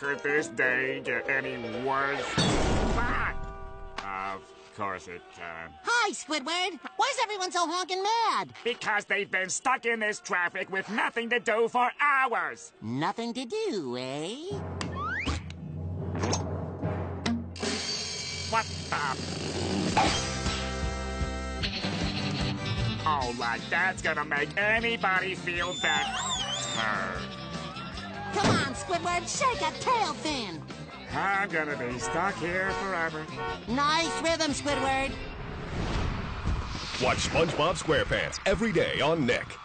Could this day get any worse? Ah! Of course it can. Hi, Squidward. Why is everyone so honking mad? Because they've been stuck in this traffic with nothing to do for hours. Nothing to do, eh? What the? Oh, like that's gonna make anybody feel better. Come on, Squidward, shake a tail fin. I'm gonna be stuck here forever. Nice rhythm, Squidward. Watch SpongeBob SquarePants every day on Nick.